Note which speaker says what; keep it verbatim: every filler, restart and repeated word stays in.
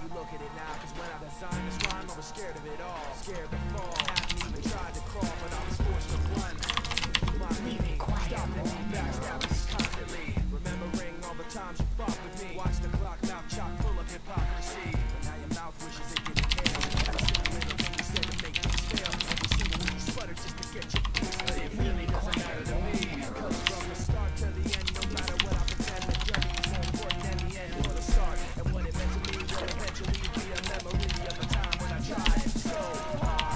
Speaker 1: you look at it now, cause when I designed this rhyme, I was scared of it all. Scared to fall, hadn't even tried to crawl, but I was forced to run. My meaning, stopping me, backstabbing me constantly. Remembering all the times you fought with me. Watch the clock, mouth chock full of hypocrisy. But now your mouth wishes it didn't care. Every single little thing you said to make things fail. Every single one you sputter just to get your piece. But it really doesn't matter to me. Cause from the start to the end, no matter what I pretend, the journey is more important than the end or the start. And what it meant to me will eventually be a memory of a time when I tried so hard.